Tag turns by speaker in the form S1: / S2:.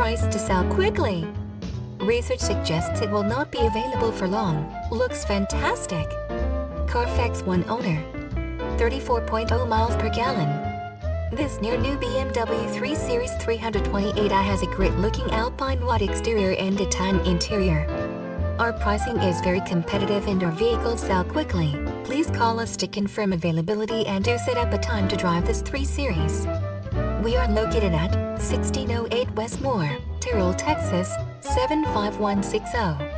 S1: priced to sell quickly. Research suggests it will not be available for long. Looks fantastic. Carfax One Owner. 34.0 miles per gallon. This new BMW 3 Series 328i has a great-looking Alpine White exterior and a tan interior. Our pricing is very competitive and our vehicles sell quickly. Please call us to confirm availability and to set up a time to drive this 3 Series. We are located at 1608 West Moore, Terrell, Texas, 75160.